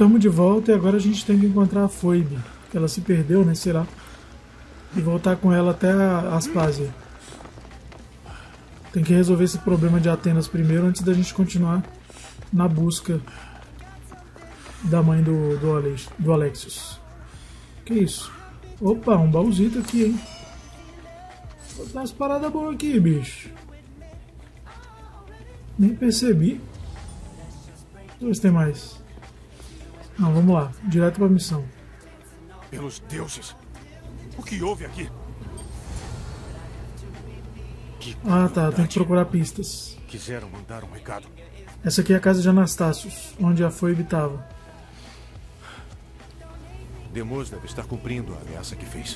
estamos de volta e agora a gente tem que encontrar a Phoebe, que ela se perdeu, né, sei lá, e voltar com ela até a Aspásia. Tem que resolver esse problema de Atenas primeiro antes da gente continuar na busca da mãe do Alexios. Que isso? Opa, um baúzito aqui, hein? Tem umas paradas boas aqui, bicho. Nem percebi. Deixa eu ver se tem mais. Não, vamos lá. Direto pra missão. Pelos deuses! O que houve aqui? Ah, tá. Tem que procurar pistas. Quiseram mandar um recado. Essa aqui é a casa de Anastácios, onde a Phoebe estava. Demos deve estar cumprindo a ameaça que fez.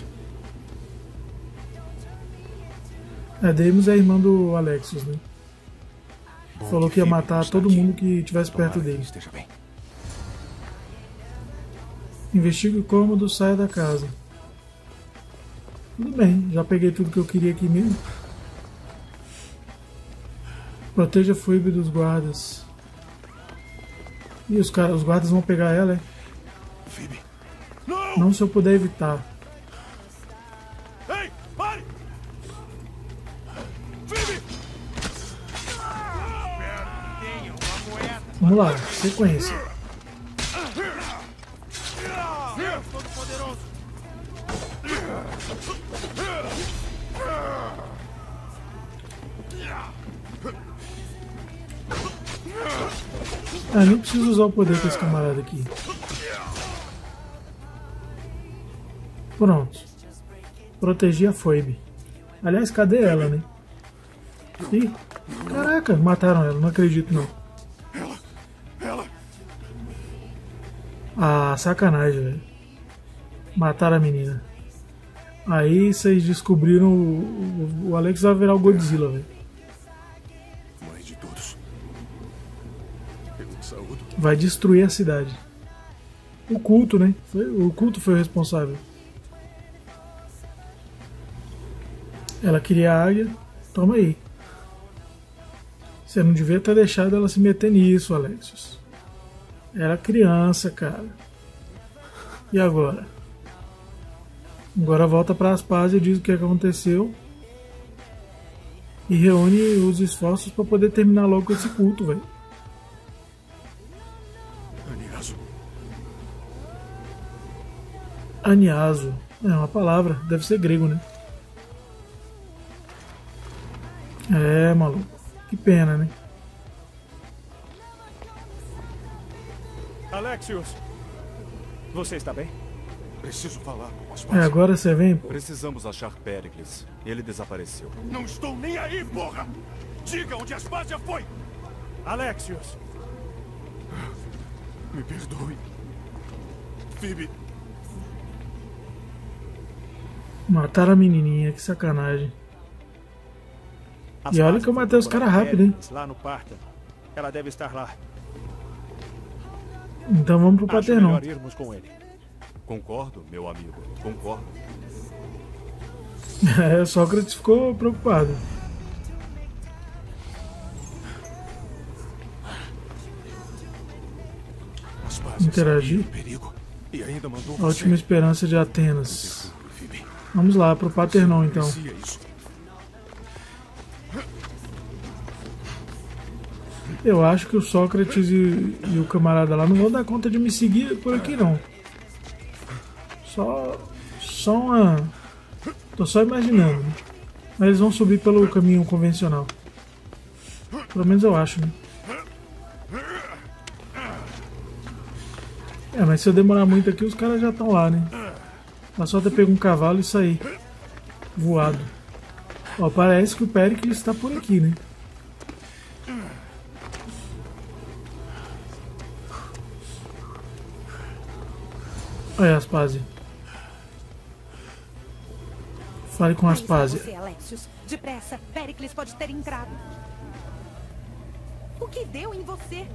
Demos é a irmã do Alexios, né? Bom Falou que ia Phoebe matar está todo aqui. mundo que estivesse perto Tomara que dele. esteja bem. Investigue o cômodo, saia da casa. Tudo bem, já peguei tudo que eu queria aqui mesmo. Proteja a Phoebe dos guardas. Ih, os guardas vão pegar ela, é? Phoebe! Não se eu puder evitar. Ei, pare! Phoebe! Vamos lá, sequência. Deus Todo-Poderoso! Ah, nem preciso usar o poder com esse camarada aqui. Pronto. Protegi a Phoebe. Aliás, cadê ela, né? Ih, caraca, mataram ela, não acredito não. Ela! Ah, sacanagem, velho. Mataram a menina. Aí vocês descobriram o Alex vai virar o Godzilla, velho. Mãe de todos. Eu saúdo. Vai destruir a cidade. O culto, né? O culto foi o responsável. Ela queria a águia. Toma aí. Você não devia ter deixado ela se meter nisso, Alexios. Era criança, cara. E agora? Agora volta pra Aspásia e diz o que aconteceu. E reúne os esforços pra poder terminar logo com esse culto, velho. Aniaso. Aniaso. É uma palavra. Deve ser grego, né? É, maluco. Que pena, né? Alexios! Você está bem? Preciso falar com as Agora você vem, pô. Precisamos achar Péricles. Ele desapareceu. Não estou nem aí, porra! Diga onde Aspásia foi! Alexios! Me perdoe. Phoebe, Mataram a menininha, que sacanagem. E olha que eu matei os caras rápido, hein? Lá no Pártano. Ela deve estar lá. Então vamos pro Acho Paternon. melhor irmos com ele. concordo, meu amigo. Concordo. Sócrates ficou preocupado. Aspásia Interagir. sabia do perigo e ainda mandou A você. última esperança de Atenas. Desculpe, Phoebe. Vamos lá pro Paternon então. Merecia isso. Eu acho que o Sócrates e o camarada lá não vão dar conta de me seguir por aqui não. Só uma... Tô só imaginando, né? Mas eles vão subir pelo caminho convencional. Pelo menos eu acho, né? Mas se eu demorar muito aqui, os caras já estão lá, né? É só ter pego um cavalo e sair voado. Ó, parece que o Péricles está por aqui, né? Olha, Aspásia. Fale com Aspásia. Você, Alexios. Depressa, Péricles pode ter entrado. O que deu em você?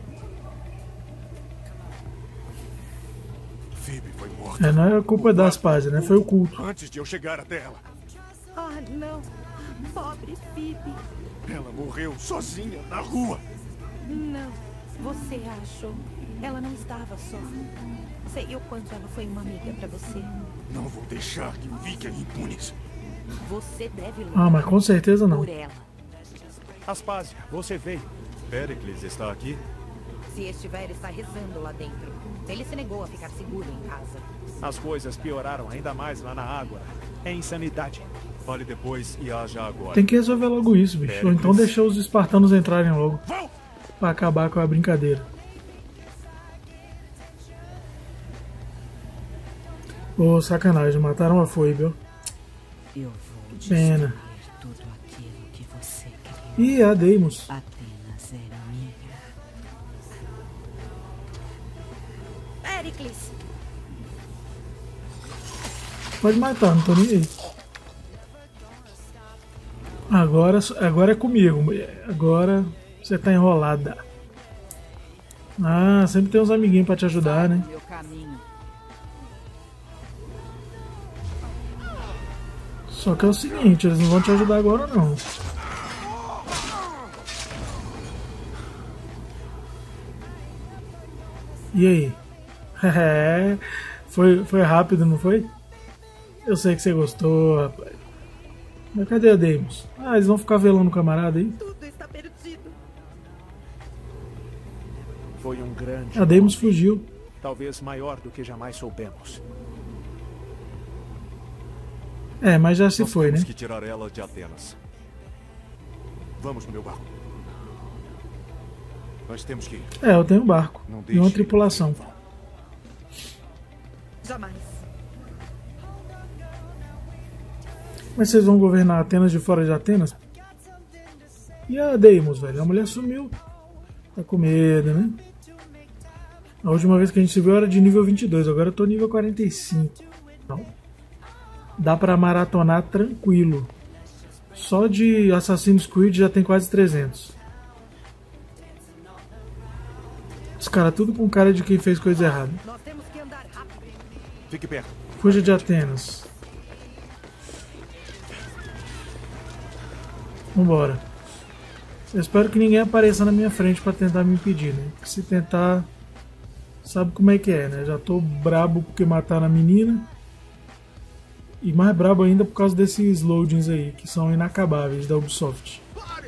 Phoebe foi morta. Não é culpa da Aspásia, né? Foi o culto. Antes de eu chegar até ela. Ah, não. Pobre Phoebe. Ela morreu sozinha na rua. Não. Você achou. Ela não estava só. Sei o quanto ela foi uma amiga pra você. Não vou deixar que fiquem impunes. Você deve lutar Ah, mas com certeza não. por ela. Aspásia, você veio. Pericles está aqui? Se estiver, está rezando lá dentro. Ele se negou a ficar seguro em casa. As coisas pioraram ainda mais lá na água. É insanidade. Fale depois e haja agora. Tem que resolver logo isso, bicho. Ou então deixar os espartanos entrarem logo. Pra acabar com a brincadeira. Ô, sacanagem. Mataram a foibe, ó. Eu vou Pena. destruir tudo aquilo que você criou. Ih, a Deimos. Atenas era minha. Pericles! Pode matar, não tô nem aí. Agora é comigo, mulher. Agora você tá enrolada. Ah, sempre tem uns amiguinhos pra te ajudar, né? Meu caminho. Só que é o seguinte, eles não vão te ajudar agora não. E aí? Foi rápido, não foi? Eu sei que você gostou, rapaz. Mas cadê a Deimos? Ah, eles vão ficar velando o camarada aí? Tudo está perdido. Foi um grande A Deimos homem. fugiu. Talvez maior do que jamais soubemos. É, mas já se Nós foi, né? temos que tirar ela de Atenas. Vamos no meu barco. Nós temos que ir. É, eu tenho um barco. Não E deixe uma ele tripulação. em vão. Jamais. Mas vocês vão governar Atenas de fora de Atenas? E a Deimos, velho? A mulher sumiu. Tá com medo, né? A última vez que a gente se viu era de nível 22. Agora eu tô nível 45. Então, dá pra maratonar tranquilo. Só de Assassin's Creed já tem quase 300. Os caras tudo com cara de quem fez coisa errada. Nós temos que andar rápido. Fique perto. Fuja de Atenas. Vambora. Eu espero que ninguém apareça na minha frente pra tentar me impedir, né? Porque se tentar, sabe como é que é, né? Já tô brabo porque mataram a menina. E mais brabo ainda por causa desses loadings aí, que são inacabáveis da Ubisoft.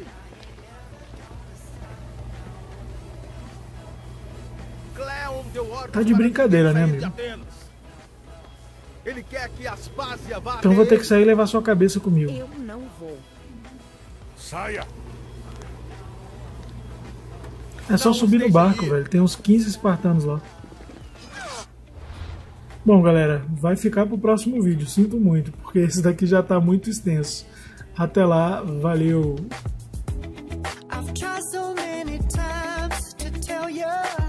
Cleon deu ordem Tá de para brincadeira, ninguém né, sair de amigo? Atenas. Ele quer que Aspásia vá Então eu até vou ter que ele. sair e levar sua cabeça comigo. Eu não vou. Saia! É só Não subir no os deixe barco, ir. velho. Tem uns 15 espartanos lá. Bom, galera, vai ficar pro próximo vídeo. Sinto muito, porque esse daqui já tá muito extenso. Até lá, valeu! I've tried so many times to tell you